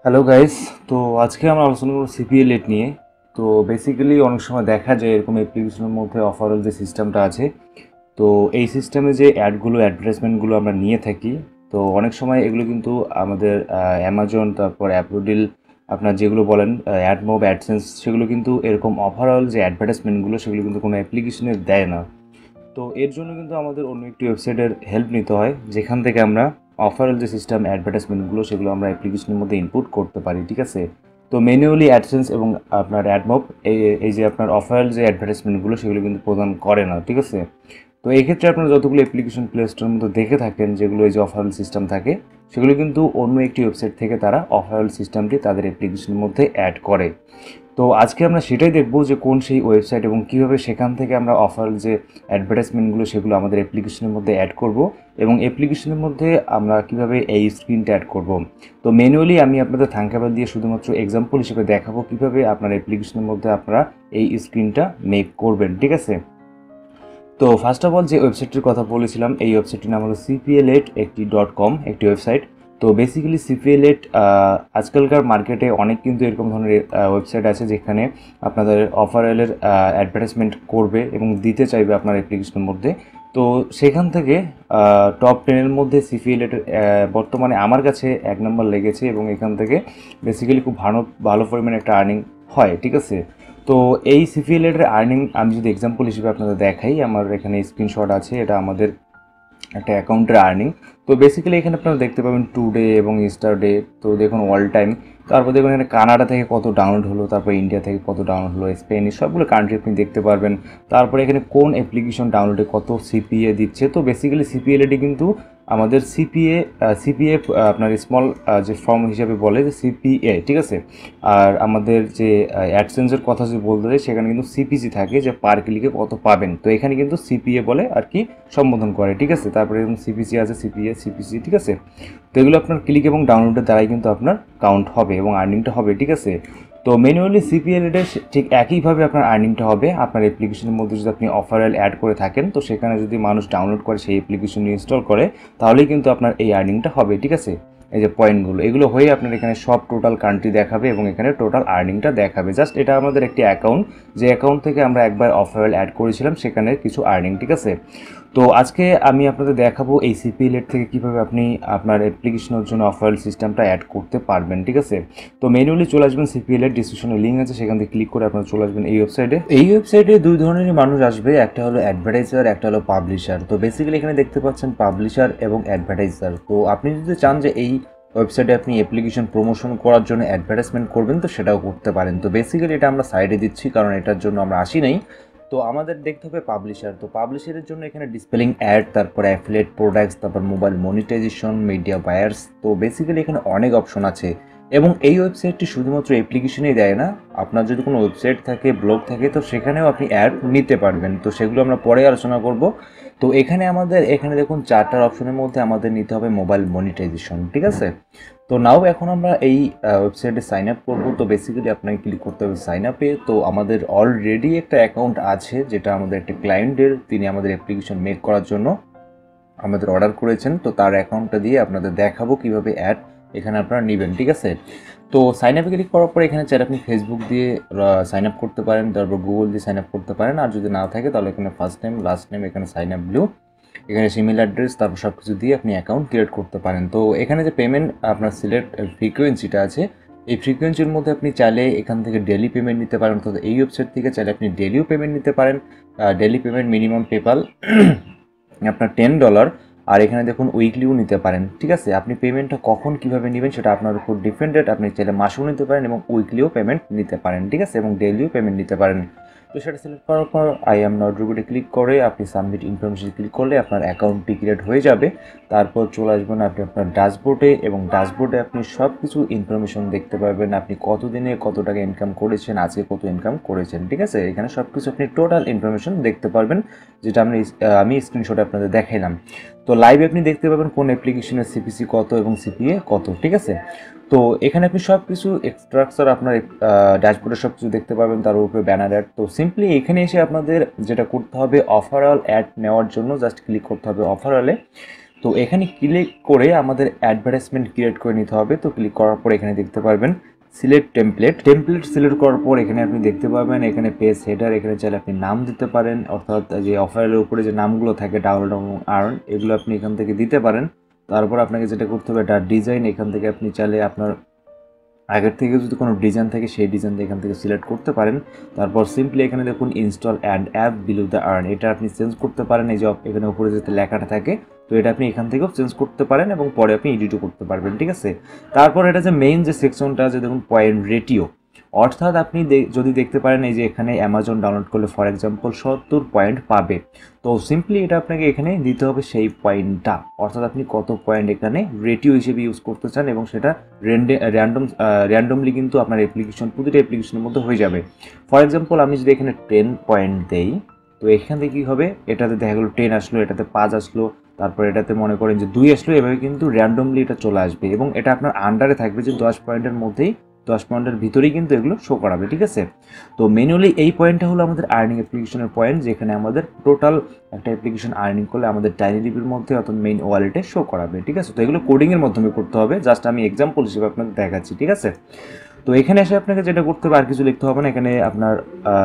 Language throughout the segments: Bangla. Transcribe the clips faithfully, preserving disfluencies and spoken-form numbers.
Hello guys. তো আজকে আমরা আলোচনা করব সিপিএ লেট নিয়ে। তো বেসিক্যালি অনেক সময় দেখা যায় এরকম অ্যাপ্লিকেশনের মধ্যে অফারল যে সিস্টেমটা আছে, তো এই সিস্টেমে যে অ্যাডগুলো অ্যাডভার্টাইজমেন্টগুলো আমরা নিয়ে থাকি, তো অনেক সময় এগুলো কিন্তু আমাদের অ্যামাজন, তারপর অ্যাপোডিল, আপনার যেগুলো বলেন অ্যাডমোব, অ্যাডসেন্স, সেগুলো কিন্তু এরকম ওভারঅল যে অ্যাডভার্টাইজমেন্টগুলো সেগুলো কিন্তু কোনো অ্যাপ্লিকেশনে দেয় না। তো এর জন্য কিন্তু আমাদের অন্য একটি ওয়েবসাইটের হেল্প নিতে হয়, যেখান থেকে আমরা অফারের যে সিস্টেম অ্যাডভার্টাইজমেন্টগুলো সেগুলো আমরা অ্যাপ্লিকেশনের মধ্যে ইনপুট করতে পারি, ঠিক আছে। তো ম্যানুয়ালি অ্যাডসেন্স এবং আপনার অ্যাডমপ এই এই যে আপনার অফারের যে অ্যাডভার্টাইজমেন্টগুলো সেগুলো কিন্তু প্রদান করে না, ঠিক আছে। তো এই ক্ষেত্রে আপনারা যতগুলো অ্যাপ্লিকেশন প্লে স্টোরের মধ্যে দেখে থাকেন যেগুলো এই যে অফারেল সিস্টেম থাকে, সেগুলো কিন্তু অন্য একটি ওয়েবসাইট থেকে তারা অফারেল সিস্টেমটি তাদের অ্যাপ্লিকেশনের মধ্যে অ্যাড করে। তো আজকে আমরা সেটাই দেখব যে কোন সেই ওয়েবসাইট এবং কীভাবে সেখান থেকে আমরা অফার যে অ্যাডভার্টাইজমেন্টগুলো সেগুলো আমাদের অ্যাপ্লিকেশনের মধ্যে অ্যাড করব, এবং অ্যাপ্লিকেশনের মধ্যে আমরা কীভাবে এই স্ক্রিনটা অ্যাড করব। তো ম্যানুয়ালি আমি আপনাদের থাঙ্কাবেল দিয়ে শুধুমাত্র এক্সাম্পল হিসেবে দেখাবো কীভাবে আপনার অ্যাপ্লিকেশনের মধ্যে আপনারা এই স্ক্রিনটা মেক করবেন, ঠিক আছে। তো ফার্স্ট অফ অল যে ওয়েবসাইটটির কথা বলেছিলাম, এই ওয়েবসাইটটির নাম হলো সিপিএলএট একটি ডট কম, একটি ওয়েবসাইট। তো বেসিক্যালি সিপিএলএট আজকালকার মার্কেটে অনেক কিন্তু এরকম ধরনের ওয়েবসাইট আছে যেখানে আপনাদের অফারেলের অ্যাডভার্টাইজমেন্ট করবে এবং দিতে চাইবে আপনার অ্যাপ্লিকেশনের মধ্যে। তো সেখান থেকে টপ টেনের মধ্যে সিপিএলএট বর্তমানে আমার কাছে এক নম্বর লেগেছে, এবং এখান থেকে বেসিক্যালি খুব ভালো ভালো পরিমাণে একটা আর্নিং হয়, ঠিক আছে। তো এই সিপিএলের আর্নিং আমি যদি এক্সাম্পল হিসেবে আপনাদের দেখাই, আমার এখানে স্ক্রিনশট আছে, এটা আমাদের একটা অ্যাকাউন্টের আর্নিং। তো বেসিক্যালি এখানে আপনারা দেখতে পাবেন টু ডে এবং ইস্টার ডে। তো দেখুন অল টাইম, তারপর দেখুন এখানে কানাডা থেকে কত ডাউনলোড হলো, তারপর ইন্ডিয়া থেকে কত ডাউনলোড হলো, স্পেনিশ, সবগুলো কান্ট্রি আপনি দেখতে পারবেন। তারপরে এখানে কোন অ্যাপ্লিকেশন ডাউনলোডে কত সিপিএ দিচ্ছে। তো বেসিক্যালি সিপিএলএটি কিন্তু আমাদের সিপিএ সিপিএ আপনার স্মল যে ফর্ম হিসাবে বলে যে সিপিএ, ঠিক আছে। আর আমাদের যে অ্যাডসেন্সের কথা যদি বলতে চাই, সেখানে কিন্তু সিপিসি থাকে যে পার ক্লিকে কত পাবেন। তো এখানে কিন্তু সিপিএ বলে আর কি সম্বোধন করে, ঠিক আছে। তারপরে এরকম সিপিসি আছে, সিপিএ, সিপিসি, ঠিক আছে। তো এগুলো আপনার ক্লিক এবং ডাউনলোডের দ্বারাই কিন্তু আপনার কাউন্ট হবে এবং আর্নিংটা হবে, ঠিক আছে। তো ম্যানুয়ালি সিপিএলএর ঠিক একইভাবে আপনার আর্নিংটা হবে। আপনার অ্যাপ্লিকেশনের মধ্যে যদি আপনি অফারেল অ্যাড করে থাকেন, তো সেখানে যদি মানুষ ডাউনলোড করে সেই অ্যাপ্লিকেশন ইনস্টল করে, তাহলেই কিন্তু আপনার এই আর্নিংটা হবে, ঠিক আছে। এই যে পয়েন্টগুলো, এগুলো হয়ে আপনার এখানে সব টোটাল কান্ট্রি দেখাবে এবং এখানে টোটাল আর্নিংটা দেখাবে। জাস্ট এটা আমাদের একটি অ্যাকাউন্ট, যে অ্যাকাউন্ট থেকে আমরা একবার অফারেল অ্যাড করেছিলাম, সেখানে কিছু আর্নিং, ঠিক আছে। তো আজকে আমি আপনাদের দেখাবো এই সিপিএলএট থেকে কীভাবে আপনি আপনার অ্যাপ্লিকেশনের জন্য অফারেল সিস্টেমটা অ্যাড করতে পারবেন, ঠিক আছে। তো ম্যানুয়ালি চলে আসবেন সিপিএলএট, ডিসক্রিপশনে লিঙ্ক আছে, সেখান থেকে ক্লিক করে আপনারা চলে আসবেন এই ওয়েবসাইটে। এই ওয়েবসাইটে দুই ধরনের মানুষ আসবে, একটা হলো অ্যাডভার্টাইজার, একটা হলো পাবলিশার। তো বেসিক্যালি এখানে দেখতে পাচ্ছেন পাবলিশার এবং অ্যাডভার্টাইজার। তো আপনি যদি চান যে এই ওয়েবসাইটে আপনি অ্যাপ্লিকেশন প্রমোশন করার জন্য অ্যাডভার্টাইজমেন্ট করবেন, তো সেটাও করতে পারেন। তো বেসিক্যালি এটা আমরা সাইডে দিচ্ছি, কারণ এটার জন্য আমরা আসি নাই। তো আমাদের দেখতে হবে পাবলিশার। তো পাবলিশারের জন্য এখানে ডিসপ্লেইং অ্যাড, তারপর অ্যাফিলিয়েট প্রোডাক্টস, তারপর মোবাইল মনিটাইজেশন, মিডিয়া বায়ার্স। তো বেসিক্যালি এখানে অনেক অপশন আছে, এবং এই ওয়েবসাইটটি শুধুমাত্র অ্যাপ্লিকেশনেই দেয় না। আপনার যদি কোনো ওয়েবসাইট থাকে, ব্লগ থাকে, তো সেখানেও আপনি অ্যাড নিতে পারবেন। তো সেগুলো আমরা পরে আলোচনা করব। তো এখানে আমাদের এখানে দেখুন চারটার অপশনের মধ্যে আমাদের নিতে হবে মোবাইল মনিটাইজেশন, ঠিক আছে। তো নাও এখন আমরা এই ওয়েবসাইটে সাইন আপ করবো। তো বেসিক্যালি আপনাকে ক্লিক করতে হবে সাইন আপে। তো আমাদের অলরেডি একটা অ্যাকাউন্ট আছে, যেটা আমাদের একটা ক্লায়েন্টের, তিনি আমাদের অ্যাপ্লিকেশন মেক করার জন্য আমাদের অর্ডার করেছেন। তো তার অ্যাকাউন্টটা দিয়ে আপনাদের দেখাবো কীভাবে অ্যাড এখানে আপনারা নেবেন, ঠিক আছে। তো সাইন আপে ক্লিক করার পর এখানে চাইলে আপনি ফেসবুক দিয়ে সাইন আপ করতে পারেন, তারপর গুগল দিয়ে সাইন আপ করতে পারেন। আর যদি না থাকে তাহলে এখানে ফার্স্ট নেম, লাস্ট নেম, এখানে সাইন আপ ব্লু, এখানে ইমেল অ্যাড্রেস, তারপর সব কিছু দিয়ে আপনি অ্যাকাউন্ট ক্রিয়েট করতে পারেন। তো এখানে যে পেমেন্ট আপনার সিলেক্ট ফ্রিকোয়েন্সিটা আছে, এই ফ্রিকোয়েন্সির মধ্যে আপনি চাইলে এখান থেকে ডেলি পেমেন্ট নিতে পারেন, অর্থাৎ এই ওয়েবসাইট থেকে চাইলে আপনি ডেলিও পেমেন্ট নিতে পারেন। ডেলি পেমেন্ট মিনিমাম পেপাল আপনার টেন ডলার। আর এখানে দেখুন উইকলিও নিতে পারেন, ঠিক আছে। আপনি পেমেন্টটা কখন কীভাবে নেবেন সেটা আপনার উপর ডিপেন্ডেড। আপনি চাইলে মাসেও নিতে পারেন এবং উইকলিও পেমেন্ট নিতে পারেন, ঠিক আছে, এবং ডেলিও পেমেন্ট নিতে পারেন। তো সেটা সিলেক্ট করার পর আই এম নট রুবিটে ক্লিক করে আপনি সাবমিট ইনফরমেশন ক্লিক করলে আপনার অ্যাকাউন্টটি ক্রিয়েট হয়ে যাবে। তারপর চলে আসবেন আপনি আপনার ড্যাশবোর্ডে, এবং ড্যাশবোর্ডে আপনি সব কিছু ইনফরমেশন দেখতে পারবেন। আপনি কত দিনে কত টাকা ইনকাম করেছেন, আজকে কত ইনকাম করেছেন, ঠিক আছে। এখানে সব কিছু আপনি টোটাল ইনফরমেশন দেখতে পারবেন, যেটা আমি আমি স্ক্রিনশটে আপনাদের দেখাইলাম। তো লাইভে আপনি দেখতে পাবেন কোন অ্যাপ্লিকেশনের সিপিসি কত এবং সিপিএ কত, ঠিক আছে। তো এখানে আপনি সব কিছু স্ট্রাকচার আপনার ড্যাশবোর্ডে সব কিছু দেখতে পাবেন, তার উপরে ব্যানার অ্যাড। তো সিম্পলি এখানে এসে আপনাদের যেটা করতে হবে, অফারঅল অ্যাড নেওয়ার জন্য জাস্ট ক্লিক করতে হবে অফারঅলে। তো এখানে ক্লিক করে আমাদের অ্যাডভার্টাইজমেন্ট ক্রিয়েট করে নিতে হবে। তো ক্লিক করার পর এখানে দেখতে পারবেন সিলেক্ট টেমপ্লেট। টেমপ্লেট সিলেক্ট করার পর এখানে আপনি দেখতে পাবেন এখানে পেজ হেডার, এখানে চাইলে আপনি নাম দিতে পারেন, অর্থাৎ যে অফারের উপরে যে নামগুলো থাকে ডাউনলোড এবং আর্ন, এগুলো আপনি এখান থেকে দিতে পারেন। তারপর আপনাকে যেটা করতে হবে এটা ডিজাইন, এখান থেকে আপনি চাইলে আপনার আগের থেকে যদি কোনো ডিজাইন থাকে সেই ডিজাইন এখান থেকে সিলেক্ট করতে পারেন। তারপর সিম্পলি এখানে দেখুন install and app below the earn, এটা আপনি চেঞ্জ করতে পারেন। এই যে এখানে উপরে যেতে লেখাটা থাকে, তো এটা আপনি এখান থেকেও চেঞ্জ করতে পারেন এবং পরে আপনি এডিটও করতে পারবেন, ঠিক আছে। তারপর এটা যে মেইন যে সেকশনটা আছে দেখুন পয়েন্ট রেটিও, অর্থাৎ আপনি যদি দেখতে পারেন এই যে এখানে অ্যামাজন ডাউনলোড করলে ফর এক্সাম্পল সত্তর পয়েন্ট পাবে। তো সিম্পলি এটা আপনাকে এখানে দিতে হবে সেই পয়েন্টটা, অর্থাৎ আপনি কত পয়েন্ট এখানে রেটিও হিসেবে ইউজ করতে চান এবং সেটা র্যান্ডম র্যান্ডমলি কিন্তু আপনার অ্যাপ্লিকেশন প্রতিটা অ্যাপ্লিকেশনের মধ্যে হয়ে যাবে। ফর এক্সাম্পল আমি যদি এখানে টেন পয়েন্ট দেই, তো এখান থেকে কী হবে, এটাতে দেখা গেলো টেন আসলো, এটাতে পাঁচ আসলো, তারপর এটাতে মনে করেন যে দুই আসলো, এভাবে কিন্তু র্যান্ডমলি এটা চলে আসবে এবং এটা আপনার আন্ডারে থাকবে যে দশ পয়েন্টের মধ্যেই দশ পয়েন্টের ভিতরেই কিন্তু এগুলো শো করাবে, ঠিক আছে। তো ম্যানুয়ালি এই পয়েন্টটা হলো আমাদের আর্নিং অ্যাপ্লিকেশনের পয়েন্ট, যেখানে আমাদের টোটাল একটা অ্যাপ্লিকেশন আর্নিং করলে আমাদের টাইনিলিপির মধ্যে অর্থাৎ মেইন ওয়ালেটে শো করাবে, ঠিক আছে। তো এগুলো কোডিংয়ের মাধ্যমে করতে হবে, জাস্ট আমি এক্সাম্পল হিসেবে আপনাকে দেখাচ্ছি, ঠিক আছে। তো এখানে এসে আপনাকে যেটা করতে হবে আর কিছু লিখতে হবে না, এখানে আপনার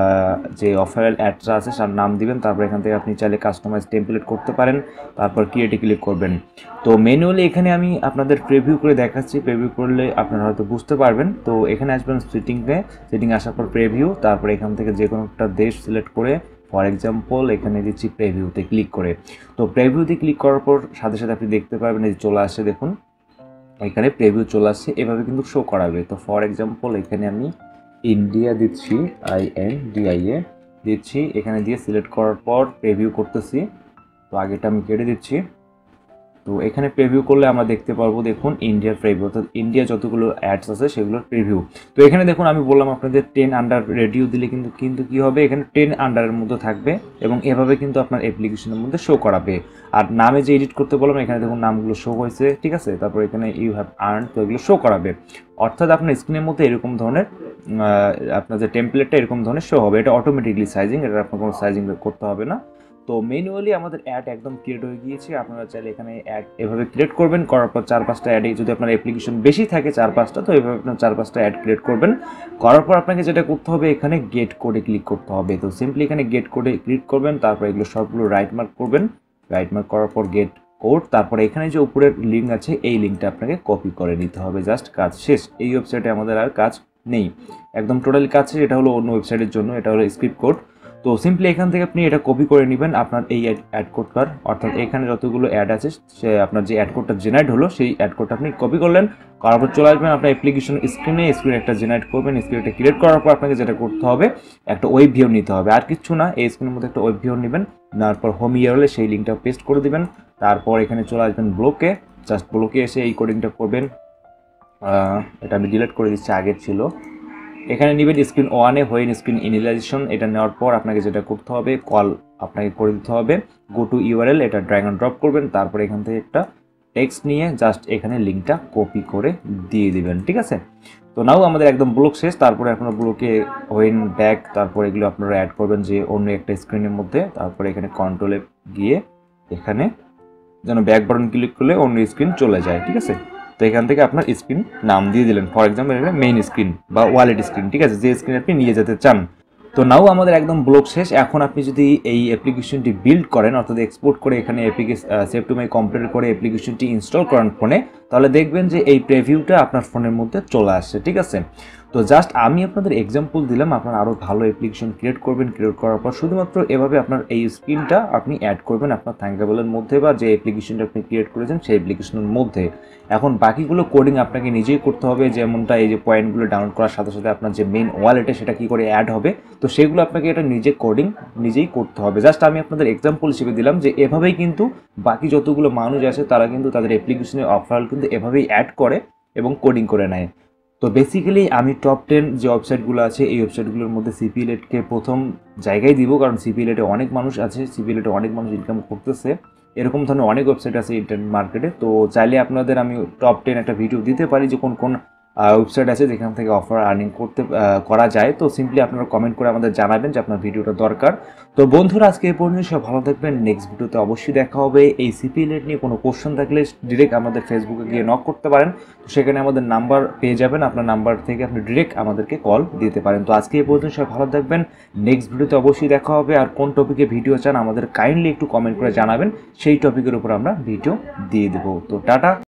যে অফারেল অ্যাডটা আছে তার নাম দিবেন, তারপর এখান থেকে আপনি চাইলে কাস্টমাইজ টেমপ্লেট করতে পারেন, তারপর ক্রিয়েটে ক্লিক করবেন। তো ম্যানুয়ালি এখানে আমি আপনাদের প্রিভিউ করে দেখাচ্ছি, প্রিভিউ করলে আপনারা হয়তো বুঝতে পারবেন। তো এখানে আসবেন সেটিংয়ে, সেটিং আসার পর প্রিভিউ, তারপর এখান থেকে যে কোনো একটা দেশ সিলেক্ট করে ফর এক্সাম্পল এখানে দিচ্ছি প্রিভিউতে ক্লিক করে। তো প্রিভিউতে ক্লিক করার পর সাথে সাথে আপনি দেখতে পারবেন এই চলে আসছে, দেখুন এখানে প্রিভিউ চলে আসছে, এভাবে কিন্তু শো করাবে। তো ফর এক্সাম্পল এখানে আমি ইন্ডিয়া দিচ্ছি, I N D I A দিচ্ছি, এখানে দিয়ে সিলেক্ট করার পর প্রিভিউ করতেছি। তো আগেটা আমি কেটে দিচ্ছি। তো এখানে প্রিভিউ করলে আমরা দেখতে পারবো দেখুন ইন্ডিয়ার প্রিভিউ, অর্থাৎ ইন্ডিয়া যতগুলো অ্যাডস আছে সেগুলোর প্রিভিউ। তো এখানে দেখুন আমি বললাম আপনাদের টেন আন্ডার রেডিও দিলে কিন্তু কিন্তু কী হবে, এখানে টেন আন্ডারের মধ্যে থাকবে এবং এভাবে কিন্তু আপনার অ্যাপ্লিকেশনের মধ্যে শো করাবে। আর নামে যে এডিট করতে বললাম এখানে দেখুন নামগুলো শো হয়েছে, ঠিক আছে। তারপর এখানে ইউ হ্যাভ আর্ন, তো এগুলো শো করাবে, অর্থাৎ আপনার স্ক্রিনের মধ্যে এরকম ধরনের আপনার যে টেমপ্লেটটা এরকম ধরনের শো হবে। এটা অটোমেটিকলি সাইজিং, এটা আপনার কোনো সাইজিং করতে হবে না। তো ম্যানুয়ালি আমাদের অ্যাড একদম ক্রিয়েট হয়ে গিয়েছে। আপনারা চাইলে এখানে অ্যাড এভাবে ক্রিয়েট করবেন, করার পর চার পাঁচটা অ্যাডে যদি আপনার অ্যাপ্লিকেশন বেশি থাকে চার পাঁচটা, তো এভাবে আপনার চার পাঁচটা অ্যাড ক্রিয়েট করবেন। করার পর আপনাকে যেটা করতে হবে এখানে গেট কোডে ক্লিক করতে হবে। তো সিম্পলি এখানে গেট কোডে ক্লিক করবেন, তারপর এগুলো সবগুলো রাইট মার্ক করবেন, রাইট মার্ক করার পর গেট কোড, তারপরে এখানে যে উপরের লিঙ্ক আছে এই লিঙ্কটা আপনাকে কপি করে নিতে হবে, জাস্ট কাজ শেষ। এই ওয়েবসাইটে আমাদের আর কাজ নেই, একদম টোটালি কাজ শেষ। এটা হলো অন্য ওয়েবসাইটের জন্য, এটা হলো স্ক্রিপ্ট কোড। তো সিম্পলি এখান থেকে আপনি এটা কপি করে নেবেন আপনার এই অ্যাড কোডটার, অর্থাৎ এখানে যতগুলো অ্যাড আছে সে আপনার যে অ্যাড কোডটা জেনারেট হলো সেই অ্যাড কোডটা আপনি কপি করলেন, করার পর চলে আসবেন আপনার অ্যাপ্লিকেশন স্ক্রিনে, স্ক্রিনে একটা জেনারেট করবেন। স্ক্রিনটা ক্রিয়েট করার পর আপনাকে যেটা করতে হবে একটা ওয়েব ভিউ নিতে হবে, আর কিছু না, এই স্ক্রিনের মধ্যে একটা ওয়েব ভিউ নেবেন, তারপর হোম ইউআরএলে সেই লিঙ্কটা পেস্ট করে দিবেন। তারপর এখানে চলে আসবেন ব্লকে, জাস্ট ব্লকে এসে এই কোডিংটা করবেন। এটা আমি ডিলিট করে দিচ্ছি, আগের ছিল। এখানে নেবেন স্ক্রিন ওয়ানে হোয়েন স্ক্রিন ইনিশিয়ালাইজেশন, এটা নেওয়ার পর আপনাকে যেটা করতে হবে কল আপনাকে করে দিতে হবে গো টু ইউআরএল, এটা ড্র্যাগ অ্যান্ড ড্রপ করবেন। তারপর এখান থেকে একটা টেক্সট নিয়ে জাস্ট এখানে লিঙ্কটা কপি করে দিয়ে দিবেন, ঠিক আছে। তো নাও আমাদের একদম ব্লক শেষ। তারপরে আপনারা ব্লকে হোয়েন ব্যাক, তারপর এগুলো আপনারা অ্যাড করবেন যে অন্য একটা স্ক্রিনের মধ্যে। তারপরে এখানে কন্ট্রোলে গিয়ে এখানে যেন ব্যাক বাটন ক্লিক করলে অন্য স্ক্রিন চলে যায়, ঠিক আছে। তো এখান থেকে আপনার স্ক্রিন নাম দিয়ে দিলেন, ফর এক্সাম্পল এটা মেইন স্ক্রিন বা ওয়ালেট স্ক্রিন, ঠিক আছে, যে স্ক্রিন আপনি নিয়ে যেতে চান। তো নাও আমাদের একদম ব্লক শেষ। এখন আপনি যদি এই অ্যাপ্লিকেশনটি বিল্ড করেন, অর্থাৎ এক্সপোর্ট করে এখানে application save to my computer করে অ্যাপ্লিকেশনটি ইনস্টল করেন ফোনে, তাহলে দেখবেন যে এই প্রিভিউটা আপনার ফোনের মধ্যে চলে আসছে, ঠিক আছে। তো জাস্ট আমি আপনাদের এক্সাম্পল দিলাম, আপনারা আরও ভালো অ্যাপ্লিকেশন ক্রিয়েট করবেন। ক্রিয়েট করার পর শুধুমাত্র এভাবে আপনার এই স্ক্রিনটা আপনি অ্যাড করবেন আপনার থ্যাঙ্কাবলের মধ্যে বা যে অ্যাপ্লিকেশনটা আপনি ক্রিয়েট করেছেন সেই অ্যাপ্লিকেশনের মধ্যে। এখন বাকিগুলো কোডিং আপনাকে নিজেই করতে হবে, যেমনটা এই যে পয়েন্টগুলো ডাউনলোড করার সাথে সাথে আপনার যে মেইন ওয়ালেটে সেটা কী করে অ্যাড হবে, তো সেগুলো আপনাকে এটা নিজে কোডিং নিজেই করতে হবে। জাস্ট আমি আপনাদের এক্সাম্পল হিসেবে দিলাম যে এভাবেই কিন্তু বাকি যতগুলো মানুষ আছে তারা কিন্তু তাদের অ্যাপ্লিকেশনের অফার কিন্তু এভাবেই অ্যাড করে এবং কোডিং করে নেয়। তো বেসিক্যালি আমি টপ টেন যে ওয়েবসাইটগুলো আছে এই ওয়েবসাইটগুলোর মধ্যে সিপিএলএটকে প্রথম জায়গায় দিব, কারণ সিপিএলএটে অনেক মানুষ আছে, সিপিএলএটে অনেক মানুষ ইনকাম করতেছে, এরকম ধরনের অনেক ওয়েবসাইট আছে ইন্টারনেট মার্কেটে। তো চাইলে আপনাদের আমি টপ টেন একটা ভিডিও দিতে পারি যে কোন কোন ওয়েবসাইট আছে যেখান থেকে অফার আর্নিং করতে করা যায়। তো সিম্পলি আপনারা কমেন্ট করে আমাদের জানাবেন যে আপনার ভিডিওটা দরকার। তো বন্ধুরা আজকে এই পর্যন্ত, সব ভালো থাকবেন। নেক্সট ভিডিওতে অবশ্যই দেখা হবে। এই সিপিএলেট নিয়ে কোনো কোশ্চেন থাকলে ডিরেক্ট আমাদের ফেসবুকে গিয়ে নক করতে পারেন। তো সেখানে আমাদের নাম্বার পেয়ে যাবেন, আপনার নাম্বার থেকে আপনি ডিরেক্ট আমাদেরকে কল দিতে পারেন। তো আজকে এই পর্যন্ত, সব ভালো থাকবেন। নেক্সট ভিডিওতে অবশ্যই দেখা হবে। আর কোন টপিকে ভিডিও চান আমাদের কাইন্ডলি একটু কমেন্ট করে জানাবেন, সেই টপিকের উপর আমরা ভিডিও দিয়ে দেবো। তো টাটা।